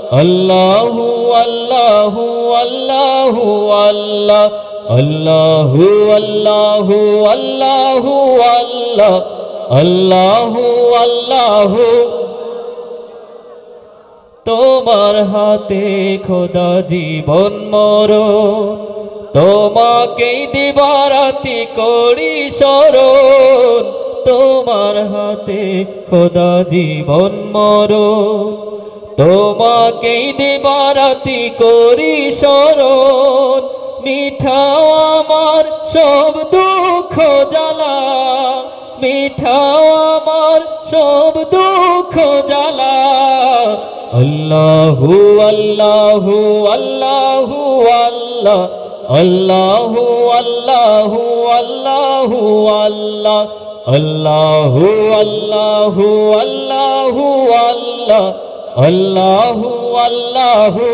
আল্লাহু আল্লাহু আল্লাহু আল্লাহ আল্লাহু আল্লাহু আল্লাহু আল্লাহ আল্লাহু আল্লাহু। তোমার হাতে খোদা জীবন মরণ, তোমাকেই দিবারাতি করি স্মরণ। তোমার হাতে খোদা জীবন মরণ, তোমাকেই দিবারাতি করি স্মরণ। মিঠাও আমার সব দুঃখ জ্বালা, মিঠাও আমার সব দুঃখ জ্বালা। আল্লাহু আল্লাহু আল্লাহু আল্লাহ আল্লাহু আল্লাহু আল্লাহু আল্লাহ আল্লাহু আল্লাহু আল্লাহু আল্লাহ আল্লাহু আল্লাহু।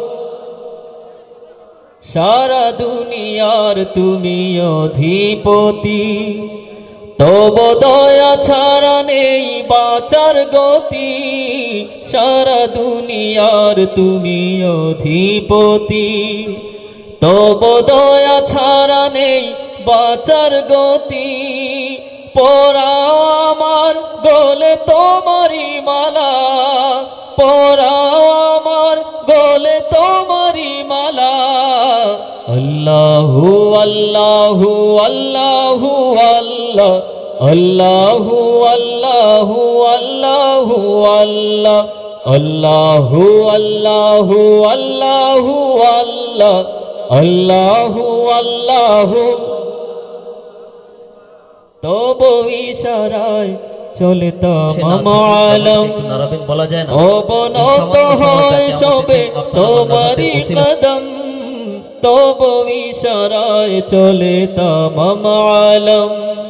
সারা দুনিয়ার তুমি অধিপতি, তব দয়া ছাড়া নেই বাঁচার গতি। সারা দুনিয়ার তুমি অধিপতি, তব দয়া ছাড়া নেই বাঁচার গতি। পরাও আমার গলে তোমারি মালা, পরাও আমার গলে তোমারি মালা। আল্লাহু আল্লাহু আল্লাহু আল্লাহ আল্লাহু আল্লাহু আল্লাহু আল্লাহ আল্লাহু আল্লাহু আল্লাহু আল্লাহ আল্লাহু আল্লাহু। তবু ইশারায় চলে তামাম আলম, অবনত হয় সবে তোমারি কদম। তবু ইশারায় চলে তামাম আলম,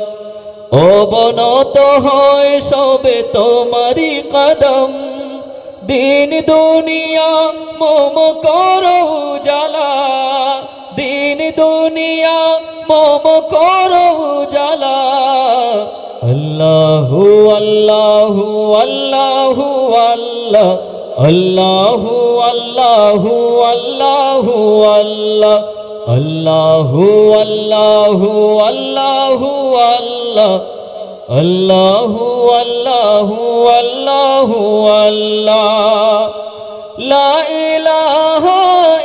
অবনত হয় সবে তোমারি কদম। দিন দুনিয়া মম করো উজালা, দিন দুনিয়া মম করো উজালা। আল্লাহু আল্লাহু আল্লাহু আল্লাহ আল্লাহু আল্লাহু আল্লাহু আল্লাহ আল্লাহু আল্লাহু আল্লাহু আল্লাহ আল্লাহু আল্লাহু আল্লাহু আল্লাহ। লা ইলাহা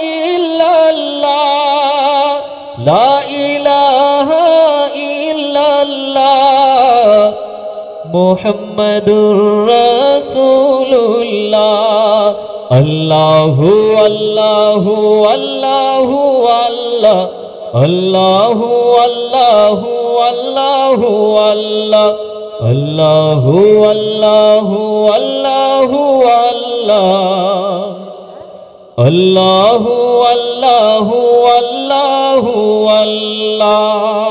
ইল্লাল্লাহ, লা ইলাহা ইল্লাল্লাহ, মুহাম্মাদুর রাসূলুল্লাহ। আল্লাহু আল্লাহু আল্লাহু আল্লাহ আল্লাহু আল্লাহু আল্লাহু আল্লাহ আল্লাহু আল্লাহু আল্লাহু আল্লাহ আল্লাহু আল্লাহু আল্লাহু আল্লাহ।